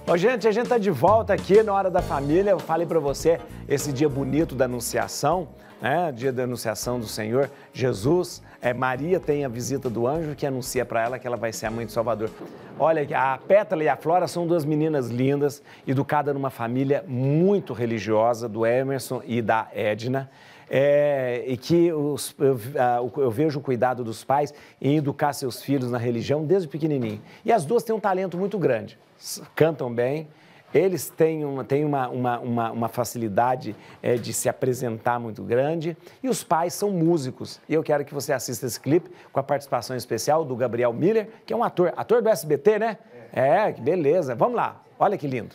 Ô, gente, a gente tá de volta aqui na Hora da Família. Eu falei para você esse dia bonito da Anunciação, né? Dia da Anunciação do Senhor Jesus. Maria tem a visita do anjo que anuncia para ela que ela vai ser a mãe do Salvador. Olha, a Pétala e a Flora são duas meninas lindas, educadas numa família muito religiosa, do Emerson e da Edna. E que eu vejo o cuidado dos pais em educar seus filhos na religião desde pequenininho. E as duas têm um talento muito grande, cantam bem, eles têm uma facilidade de se apresentar muito grande e os pais são músicos. E eu quero que você assista esse clipe com a participação especial do Gabriel Miller, que é um ator do SBT, né? Que beleza. Vamos lá, olha que lindo.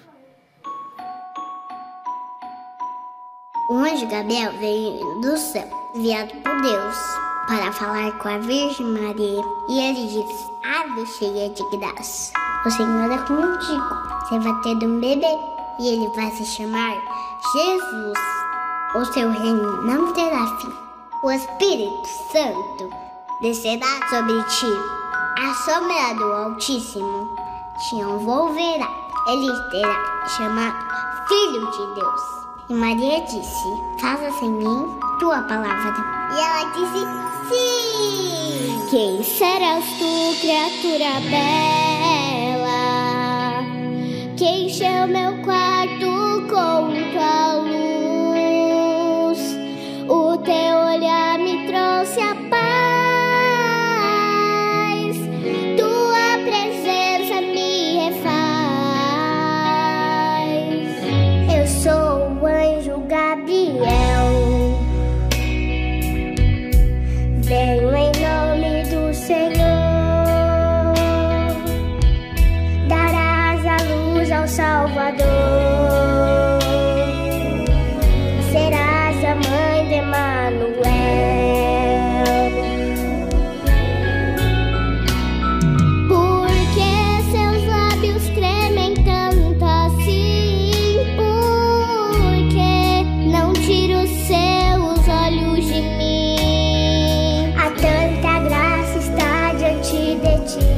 O anjo Gabriel veio do céu, enviado por Deus, para falar com a Virgem Maria. E ele disse: Ave cheia de graça, o Senhor é contigo. Você vai ter um bebê e ele vai se chamar Jesus. O seu reino não terá fim. O Espírito Santo descerá sobre ti. A sombra do Altíssimo te envolverá. Ele terá chamado Filho de Deus. E Maria disse: faça-se em mim tua palavra. E ela disse: sim! Quem serás tu, criatura bela, que encheu meu quarto com tua luz? O teu olhar me trouxe a paz, tua presença me refaz. Eu sou o anjo Gabriel, venho em nome do Senhor. Darás a luz ao Salvador, serás a mãe de Emanuel. Porque seus lábios tremem tanto assim? Porque não tiro os seus olhos de mim? Há tanta graça está diante de ti,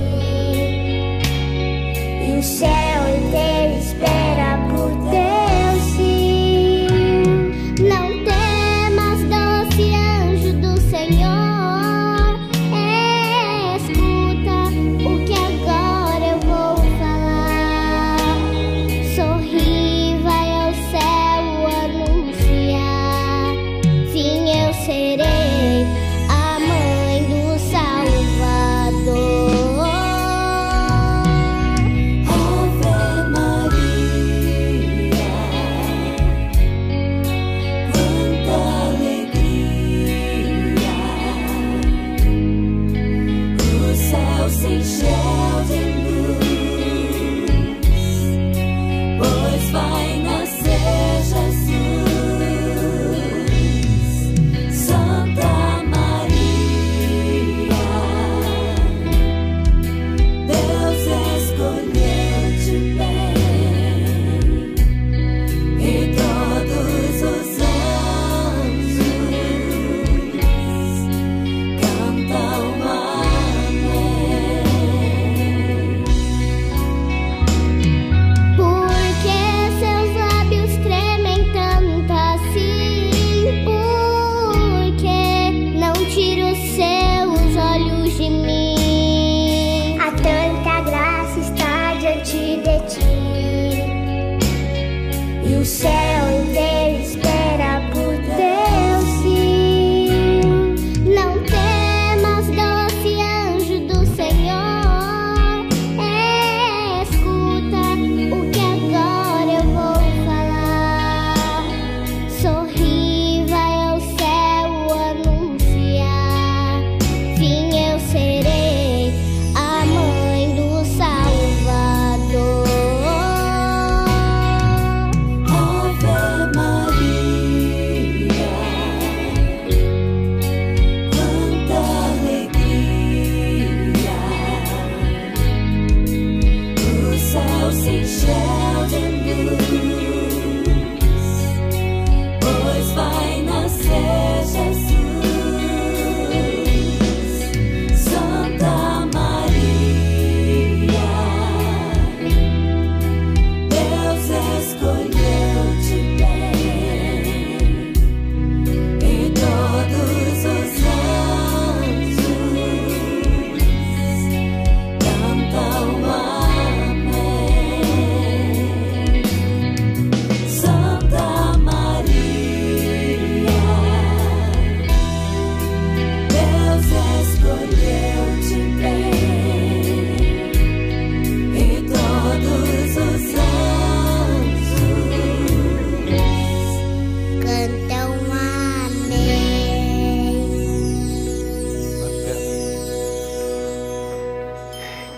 e o céu inteiro espera por teu sim. Não temas, doce anjo do Senhor, escuta o que agora eu vou falar. Sorri, vai ao céu anunciar. Sim, eu serei a mãe do Salvador. Ave Maria, quanta alegria, o céu se encheu de luz, pois vai nascer Jesus, Santo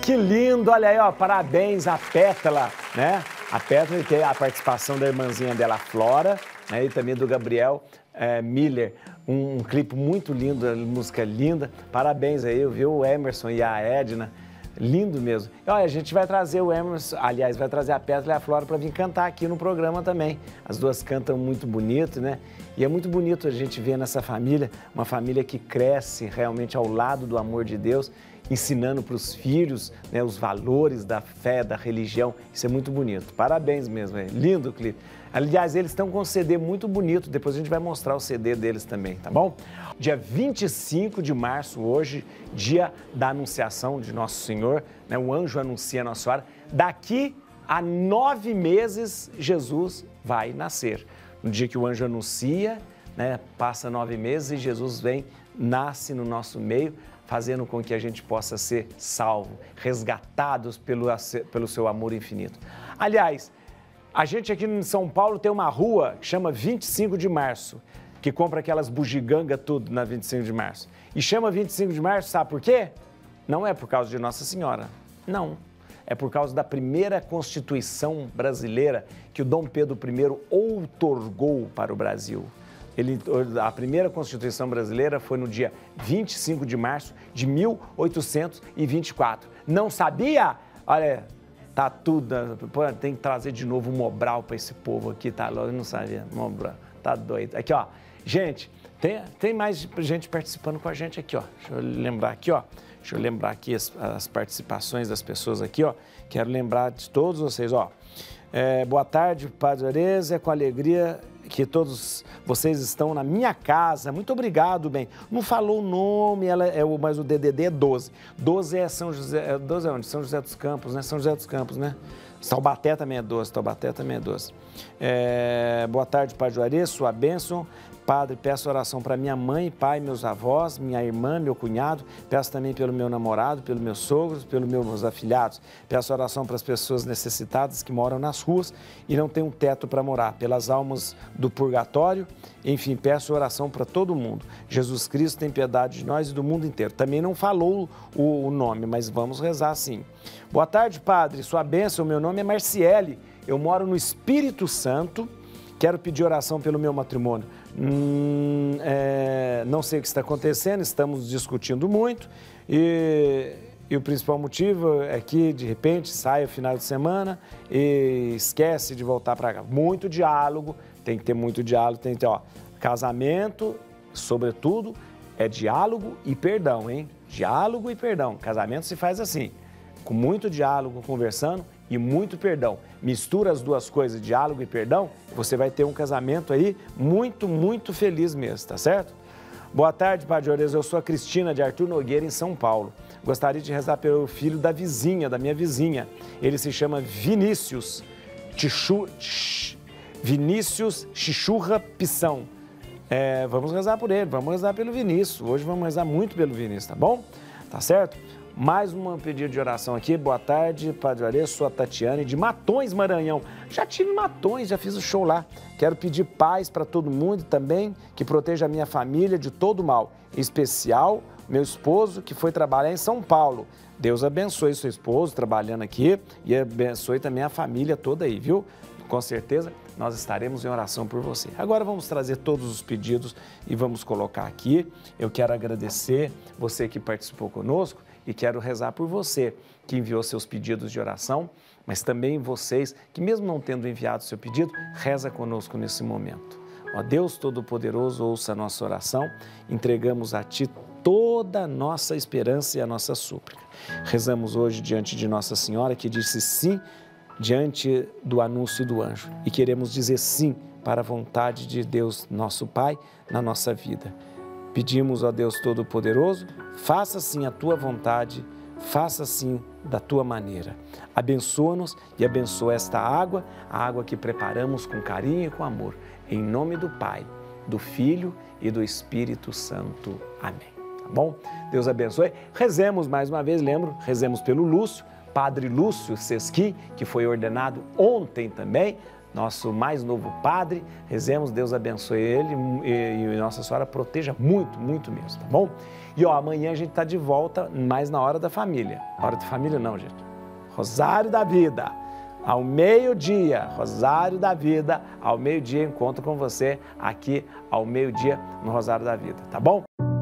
Que lindo, olha aí, ó, parabéns à Pétala, né? A Pétala tem a participação da irmãzinha dela, a Flora, né? E também do Gabriel Miller, um clipe muito lindo, música linda. Parabéns aí, viu, o Emerson e a Edna, lindo mesmo. E, olha, a gente vai trazer o Emerson, aliás, vai trazer a Pétala e a Flora para vir cantar aqui no programa também. As duas cantam muito bonito, né? E é muito bonito a gente ver nessa família, uma família que cresce realmente ao lado do amor de Deus, ensinando para os filhos, né, os valores da fé, da religião. Isso é muito bonito. Parabéns mesmo, é lindo o clipe. Aliás, eles estão com um CD muito bonito, depois a gente vai mostrar o CD deles também, tá bom? Dia 25 de março, hoje, dia da anunciação de Nosso Senhor, né? O anjo anuncia a Nossa Senhora. Daqui a 9 meses, Jesus vai nascer. No dia que o anjo anuncia, né, passa 9 meses e Jesus vem, nasce no nosso meio, fazendo com que a gente possa ser salvo, resgatados pelo seu amor infinito. Aliás, a gente aqui em São Paulo tem uma rua que chama 25 de março, que compra aquelas bugigangas tudo na 25 de março. E chama 25 de março, sabe por quê? Não é por causa de Nossa Senhora, não. É por causa da primeira Constituição brasileira que o Dom Pedro I outorgou para o Brasil. A primeira Constituição brasileira foi no dia 25 de março de 1824. Não sabia? Olha, tá tudo. Tem que trazer de novo o Mobral para esse povo aqui, tá? Eu não sabia. Mobral, tá doido. Aqui, ó. Gente, tem mais gente participando com a gente aqui, ó. Deixa eu lembrar aqui, ó. Deixa eu lembrar aqui as participações das pessoas aqui, ó. Quero lembrar de todos vocês, ó. Boa tarde, Padre Arezzo, é com alegria que todos vocês estão na minha casa. Muito obrigado, bem. Não falou o nome, mas o DDD é 12. 12 é São José, 12 é onde? São José dos Campos, né? São José dos Campos, né? Taubaté também é 12, Taubaté também é 12. Boa tarde, Padre Juarez, sua bênção. Padre, peço oração para minha mãe, pai, meus avós, minha irmã, meu cunhado. Peço também pelo meu namorado, pelos meus sogros, pelos meus afilhados. Peço oração para as pessoas necessitadas que moram nas ruas e não têm um teto para morar. Pelas almas do purgatório. Enfim, peço oração para todo mundo. Jesus Cristo tem piedade de nós e do mundo inteiro. Também não falou o nome, mas vamos rezar sim. Boa tarde, Padre. Sua bênção. Meu nome é Marciele. Eu moro no Espírito Santo. Quero pedir oração pelo meu matrimônio. Não sei o que está acontecendo, estamos discutindo muito e o principal motivo é que, de repente, sai o final de semana e esquece de voltar para cá. Muito diálogo, tem que ter muito diálogo, tem que ter, ó, casamento, sobretudo, é diálogo e perdão, hein? Diálogo e perdão. Casamento se faz assim, com muito diálogo, conversando e muito perdão. Mistura as duas coisas, diálogo e perdão, você vai ter um casamento aí muito, muito feliz mesmo, tá certo? Boa tarde, Padre Juarez. Eu sou a Cristina de Arthur Nogueira, em São Paulo. Gostaria de rezar pelo filho da minha vizinha. Ele se chama Vinícius Chichurra Pissão. Vamos rezar por ele, vamos rezar pelo Vinícius. Hoje vamos rezar muito pelo Vinícius, tá bom? Tá certo? Mais um pedido de oração aqui. Boa tarde, Padre Juarez, sou a Tatiane de Matões, Maranhão. Já tive Matões, já fiz o show lá. Quero pedir paz para todo mundo também, que proteja a minha família de todo mal. Em especial, meu esposo, que foi trabalhar em São Paulo. Deus abençoe seu esposo trabalhando aqui e abençoe também a família toda aí, viu? Com certeza, nós estaremos em oração por você. Agora vamos trazer todos os pedidos e vamos colocar aqui. Eu quero agradecer você que participou conosco. E quero rezar por você que enviou seus pedidos de oração, mas também vocês que, mesmo não tendo enviado seu pedido, reza conosco nesse momento. Ó Deus Todo-Poderoso, ouça a nossa oração, entregamos a Ti toda a nossa esperança e a nossa súplica. Rezamos hoje diante de Nossa Senhora, que disse sim diante do anúncio do anjo. E queremos dizer sim para a vontade de Deus, nosso Pai, na nossa vida. Pedimos, ó Deus Todo-Poderoso, faça sim a Tua vontade, faça sim da Tua maneira. Abençoa-nos e abençoa esta água, a água que preparamos com carinho e com amor. Em nome do Pai, do Filho e do Espírito Santo. Amém. Tá bom? Deus abençoe. Rezemos mais uma vez, lembro, rezemos pelo Lúcio, Padre Lúcio Sesqui, que foi ordenado ontem também. nosso mais novo padre. Rezemos, Deus abençoe ele e Nossa Senhora proteja muito, muito mesmo, tá bom? E amanhã a gente está de volta, mais na Hora da Família. Hora da Família não, gente. Rosário da Vida. Ao meio-dia, Rosário da Vida, ao meio-dia encontro com você aqui ao meio-dia no Rosário da Vida, tá bom?